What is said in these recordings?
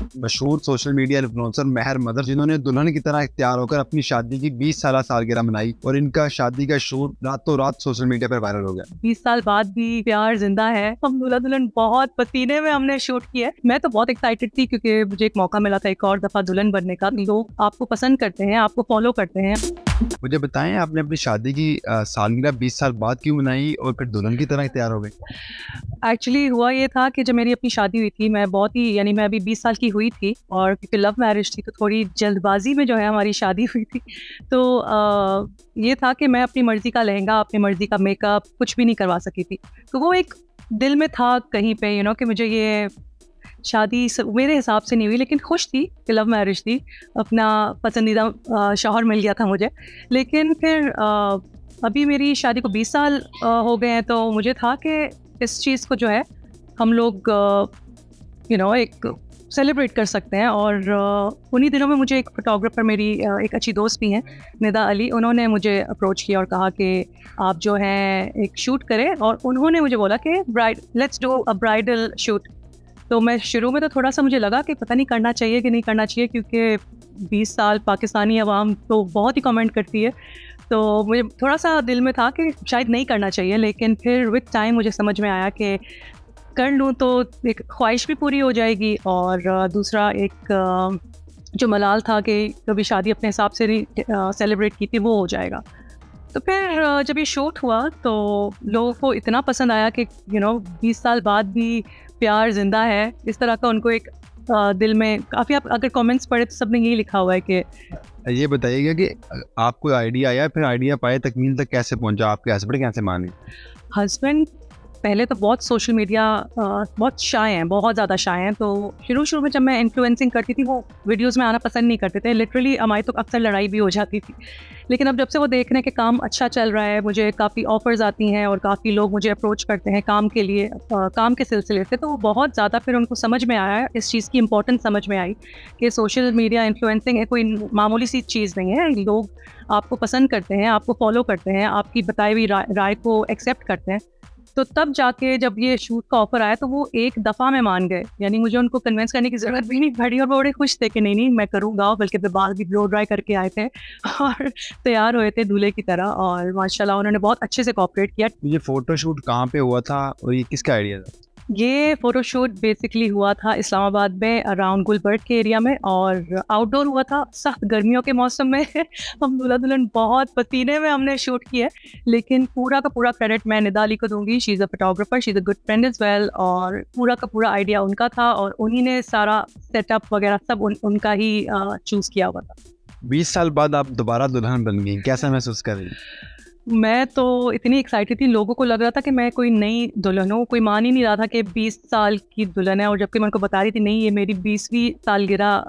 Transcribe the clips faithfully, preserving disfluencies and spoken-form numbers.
मशहूर social media influencer महर मदर, जिन्होंने दुल्हन की तरह तैयार होकर अपनी शादी की बीस साल सालगिरह मनाई और इनका शादी का शूट रातों रात सोशल मीडिया पर वायरल हो गया। बीस साल बाद भी प्यार जिंदा है। हम दूल्हा दुल्हन बहुत पसीने में हमने शूट किया। मैं तो बहुत एक्साइटेड थी क्योंकि मुझे एक मौका मिला था एक और दफा दुल्हन बनने का। लोग आपको पसंद करते हैं, आपको फॉलो करते हैं। मुझे बताएं, आपने अपनी शादी की सालगिरह बीस साल बाद क्यों मनाई और फिर दुल्हन की तरह तैयार हो गई? एक्चुअली हुआ ये था कि जब मेरी अपनी शादी हुई थी, मैं बहुत ही यानी मैं अभी बीस साल की हुई थी और क्योंकि लव मैरिज थी तो थोड़ी जल्दबाजी में जो है हमारी शादी हुई थी। तो आ, ये था कि मैं अपनी मर्ज़ी का लहंगा, अपनी मर्ज़ी का मेकअप कुछ भी नहीं करवा सकी थी। तो वो एक दिल में था कहीं पे यू नो कि मुझे ये शादी मेरे हिसाब से नहीं हुई, लेकिन खुश थी कि लव मैरिज थी, अपना पसंदीदा शौहर मिल गया था मुझे। लेकिन फिर आ, अभी मेरी शादी को बीस साल आ, हो गए हैं, तो मुझे था कि इस चीज़ को जो है हम लोग यू नो एक सेलिब्रेट कर सकते हैं। और उन्हीं दिनों में मुझे एक फ़ोटोग्राफ़र, मेरी एक अच्छी दोस्त भी हैं निदा अली, उन्होंने मुझे अप्रोच किया और कहा कि आप जो हैं एक शूट करें। और उन्होंने मुझे बोला कि bride let's do a bridal shoot. तो मैं शुरू में तो थोड़ा सा मुझे लगा कि पता नहीं करना चाहिए कि नहीं करना चाहिए, क्योंकि बीस साल पाकिस्तानी अवाम तो बहुत ही कमेंट करती है। तो मुझे थोड़ा सा दिल में था कि शायद नहीं करना चाहिए, लेकिन फिर विद टाइम मुझे समझ में आया कि कर लूँ तो एक ख्वाहिश भी पूरी हो जाएगी और दूसरा एक जो मलाल था कि कभी शादी अपने हिसाब से नहीं सेलिब्रेट की थी, वो हो जाएगा। तो फिर जब ये शूट हुआ तो लोगों को इतना पसंद आया कि यू नो बीस साल बाद भी प्यार जिंदा है, इस तरह का उनको एक दिल में काफ़ी, आप अगर कमेंट्स पढ़े तो सबने यही लिखा हुआ है कि। ये बताइएगा कि आपको आइडिया आया, फिर आइडिया पाए तकमील तक कैसे पहुंचा, आपके हस्बैंड कैसे माने? हस्बैंड पहले तो बहुत सोशल मीडिया बहुत शाय हैं, बहुत ज़्यादा शाय हैं। तो शुरू शुरू में जब मैं इन्फ्लुएंसिंग करती थी, वो वीडियोस में आना पसंद नहीं करते थे। लिटरली हमारी तो अक्सर लड़ाई भी हो जाती थी। लेकिन अब जब से वो देख रहे हैं कि काम अच्छा चल रहा है, मुझे काफ़ी ऑफ़र्स आती हैं और काफ़ी लोग मुझे अप्रोच करते हैं काम के लिए, आ, काम के सिलसिले से, तो वो बहुत ज़्यादा फिर उनको समझ में आया, इस चीज़ की इंपॉर्टेंस समझ में आई कि सोशल मीडिया इन्फ्लुएंसिंग है कोई मामूली सी चीज़ नहीं है। लोग आपको पसंद करते हैं, आपको फॉलो करते हैं, आपकी बताई हुई राय, राय को एक्सेप्ट करते हैं। तो तब जाके जब ये शूट का ऑफ़र आया तो वो एक दफ़ा में मान गए, यानी मुझे उनको कन्विंस करने की ज़रूरत भी नहीं पड़ी और वो बड़े खुश थे कि नहीं नहीं मैं करूँगा। बल्कि वे बाल भी ब्लो ड्राई करके आए थे और तैयार हुए थे दूल्हे की तरह, और माशाल्लाह उन्होंने बहुत अच्छे से कोऑपरेट किया। ये फ़ोटोशूट कहाँ पे हुआ था और ये किसका आइडिया था? ये फ़ोटोशूट बेसिकली हुआ था इस्लामाबाद में, अराउंड गुलबर्ग के एरिया में, और आउटडोर हुआ था सख्त गर्मियों के मौसम में। हम दूल्हा दुल्हन बहुत पसीने में हमने शूट किया, लेकिन पूरा का पूरा क्रेडिट मैं निदा अली को दूंगी। She is a photographer, she is a good friend as well, और पूरा का पूरा आइडिया उनका था और उन्हीं ने सारा सेटअप वगैरह सब उन, उनका ही चूज़ किया हुआ था। बीस साल बाद आप दोबारा दुल्हन बन गई, कैसा महसूस कर रही? मैं तो इतनी एक्साइटेड थी, लोगों को लग रहा था कि मैं कोई नई दुल्हन हूँ। कोई मान ही नहीं रहा था कि बीस साल की दुल्हन है, और जबकि मैं उनको बता रही थी नहीं ये मेरी बीसवीं सालगिरह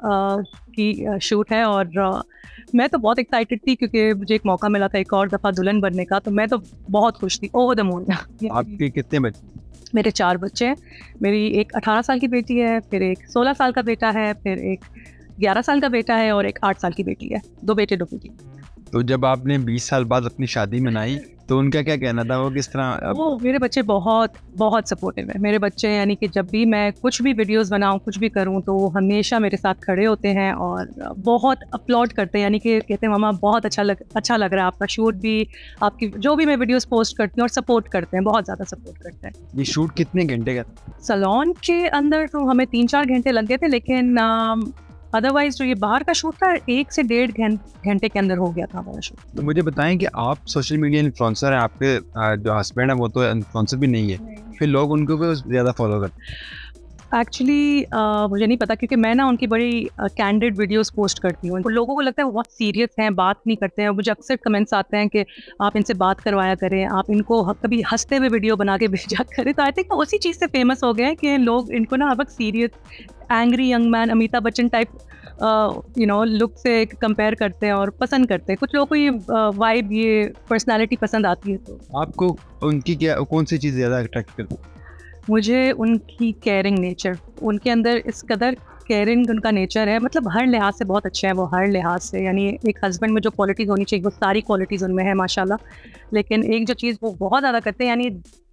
की शूट है। और आ, मैं तो बहुत एक्साइटेड थी क्योंकि मुझे एक मौका मिला था एक और दफ़ा दुल्हन बनने का, तो मैं तो बहुत खुश थी, ओवर द मून। आपके कितने बच्चे? मेरे चार बच्चे हैं। मेरी एक अठारह साल की बेटी है, फिर एक सोलह साल का बेटा है, फिर एक ग्यारह साल का बेटा है और एक आठ साल की बेटी है। दो बेटे दो बेटी। तो जब आपने बीस साल बाद अपनी शादी मनाई तो उनका क्या कहना था, वो किस तरह? वो मेरे बच्चे बहुत बहुत सपोर्टिव है। मेरे बच्चे यानी कि जब भी मैं कुछ भी वीडियोस बनाऊं, कुछ भी करूं, तो वो हमेशा मेरे साथ खड़े होते हैं और बहुत अपलोड करते हैं, यानी कि कहते हैं मामा बहुत अच्छा लग अच्छा लग रहा है आपका शूट भी, आपकी जो भी मैं वीडियोस पोस्ट करती हूँ, और सपोर्ट करते हैं, बहुत ज़्यादा सपोर्ट करते हैं। ये शूट कितने घंटे का था? सैलून के अंदर तो हमें तीन चार घंटे लग गए थे, लेकिन अदरवाइज जो ये बाहर का शूट था एक से डेढ़ घंटे के अंदर हो गया था हमारा शूट। तो मुझे बताएं कि आप सोशल मीडिया इन्फ्लुएंसर हैं, आपके जो हस्बैंड है वो तो इन्फ्लुएंसर भी नहीं है, नहीं। फिर लोग उनको भी ज़्यादा फॉलो करते हैं? एक्चुअली uh, मुझे नहीं पता, क्योंकि मैं ना उनकी बड़ी कैंडिड वीडियोस पोस्ट करती हूँ। लोगों को लगता है वो बहुत सीरियस हैं, बात नहीं करते हैं। मुझे अक्सर कमेंट्स आते हैं कि आप इनसे बात करवाया करें, आप इनको कभी हंसते हुए वीडियो बना के भेजा करें। तो आई थिंक उसी चीज़ से फेमस हो गए हैं कि लोग इनको ना अब serious, angry young man, Amitabh Bachchan type you know look से कंपेयर करते हैं और पसंद करते हैं। कुछ लोगों को ये वाइब, uh, ये पर्सनैलिटी पसंद आती है। तो आपको उनकी क्या कौन सी चीज़ ज़्यादा अट्रैक्ट करती है? मुझे उनकी केयरिंग नेचर, उनके अंदर इस कदर केयरिंग उनका नेचर है, मतलब हर लिहाज से बहुत अच्छे हैं वो, हर लिहाज से। यानी एक हस्बैंड में जो क्वालिटीज़ होनी चाहिए वो सारी क्वालिटीज़ उनमें है माशाल्लाह। लेकिन एक जो चीज़ वो बहुत ज़्यादा करते हैं, यानी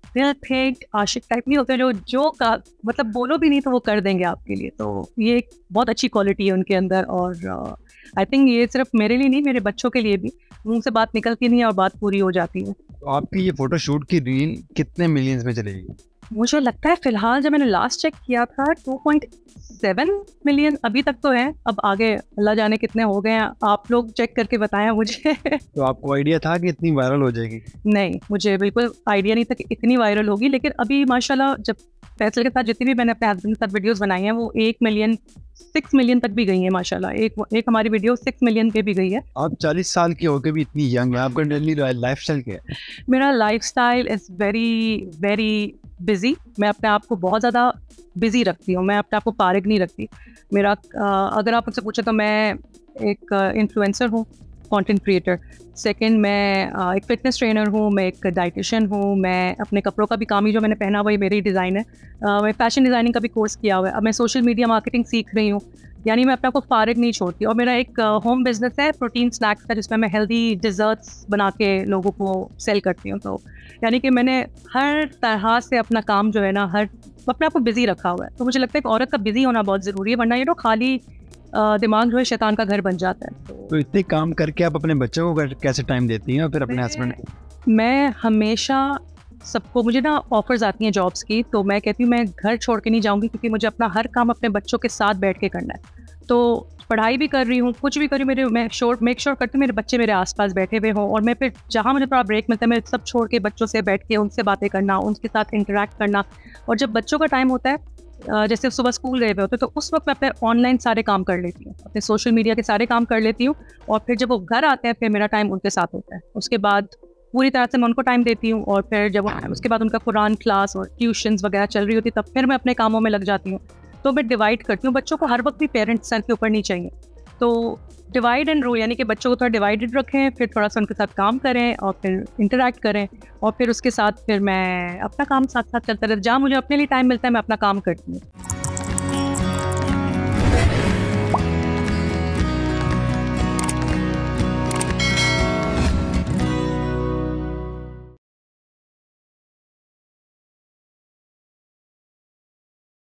दिल फेंक आशिक टाइप नहीं होते जो जो का मतलब बोलो भी नहीं तो वो कर देंगे आपके लिए। तो ये एक बहुत अच्छी क्वालिटी है उनके अंदर, और आई थिंक ये सिर्फ मेरे लिए नहीं, मेरे बच्चों के लिए भी मुंह से बात निकलती नहीं है और बात पूरी हो जाती है। तो आपकी ये फोटो शूट की रील कितने मिलियंस में चलेगी? मुझे लगता है फिलहाल जब मैंने लास्ट चेक किया था टू पॉइंट सेवन मिलियन अभी तक तो है, अब आगे अल्लाह जाने कितने हो गए हैं, आप लोग चेक करके बताएं मुझे। तो आपको आइडिया था कि इतनी वायरल हो जाएगी? नहीं, मुझे बिल्कुल आइडिया नहीं था कि इतनी वायरल होगी, लेकिन अभी माशाल्लाह जब फैसल के साथ जितनी भी मैंने अपने हस्बैंड के साथ वीडियोस बनाई हैं वो एक मिलियन सिक्स मिलियन तक भी गई है माशाल्लाह। एक एक हमारी वीडियो सिक्स मिलियन पे भी गई है। आप चालीस साल की होकर भी इतनी यंग है, आपका डेली लाइफस्टाइल क्या है? मेरा lifestyle is very very busy. मैं अपने आप को बहुत ज़्यादा बिजी रखती हूँ, मैं अपने आप को फारिग नहीं रखती। मेरा अगर आप मुझसे पूछे तो मैं एक इन्फ्लुएंसर हूँ, कंटेंट क्रिएटर। सेकंड, मैं एक फिटनेस ट्रेनर हूँ, मैं एक डाइटिशियन हूँ, मैं अपने कपड़ों का भी काम ही जो मैंने पहना हुआ है मेरी डिज़ाइन है। uh, मैं फैशन डिज़ाइनिंग का भी कोर्स किया हुआ है। अब मैं सोशल मीडिया मार्केटिंग सीख रही हूँ, यानी मैं अपने आप को फारिग नहीं छोड़ती। और मेरा एक होम बिजनेस है प्रोटीन स्नैक्स का, जिसमें मैं हेल्दी डिज़र्ट्स बना के लोगों को सेल करती हूँ। तो यानी कि मैंने हर तरह से अपना काम जो है ना, हर अपने आप को बिज़ी रखा हुआ है। तो मुझे लगता है कि औरत का बिज़ी होना बहुत ज़रूरी है, वरना ये तो खाली दिमाग जो है शैतान का घर बन जाता है। तो इतने काम करके आप अपने बच्चों को कैसे टाइम देती हैं और फिर अपने हस्बैंड को? मैं हमेशा सबको, मुझे ना ऑफर्स आती हैं जॉब्स की, तो मैं कहती हूँ मैं घर छोड़ के नहीं जाऊँगी, क्योंकि मुझे अपना हर काम अपने बच्चों के साथ बैठ के करना है। तो पढ़ाई भी कर रही हूँ, कुछ भी कर रही हूँ, मेरे मैं श्योर मेक श्योर करती हूँ मेरे बच्चे मेरे आसपास बैठे हुए हों। और मैं फिर जहाँ मुझे थोड़ा ब्रेक मिलता है मैं सब छोड़ के बच्चों से बैठ के उनसे बातें करना, उनके साथ इंटरेक्ट करना। और जब बच्चों का टाइम होता है, जैसे सुबह स्कूल गए हुए होते, तो उस वक्त मैं अपने ऑनलाइन सारे काम कर लेती हूँ, अपने सोशल मीडिया के सारे काम कर लेती हूँ। और फिर जब वो घर आते हैं फिर मेरा टाइम उनके साथ होता है। उसके बाद पूरी तरह से मैं उनको टाइम देती हूँ, और फिर जब उसके बाद उनका कुरान क्लास और ट्यूशन्स वगैरह चल रही होती, तब फिर मैं अपने कामों में लग जाती हूँ। तो मैं डिवाइड करती हूँ, बच्चों को हर वक्त भी पेरेंट्स सर के ऊपर नहीं चाहिए। तो डिवाइड एंड रूल, यानी कि बच्चों को थोड़ा डिवाइडेड रखें, फिर थोड़ा सा उनके साथ काम करें और फिर इंटरेक्ट करें, और फिर उसके साथ फिर मैं अपना काम साथ साथ चलता रहता है। जहाँ मुझे अपने लिए टाइम मिलता है मैं अपना काम करती हूँ।